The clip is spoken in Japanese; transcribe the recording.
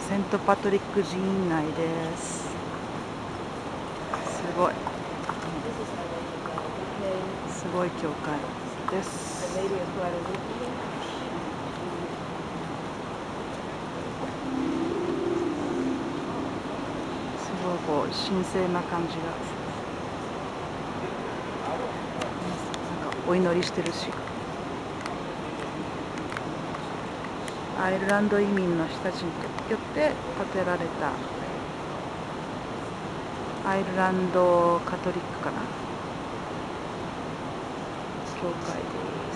セントパトリック寺院内です。すごい。すごい教会です。すごいこう神聖な感じが。なんかお祈りしてるし。アイルランド移民の人たちによって建てられたアイルランドカトリックかな教会です。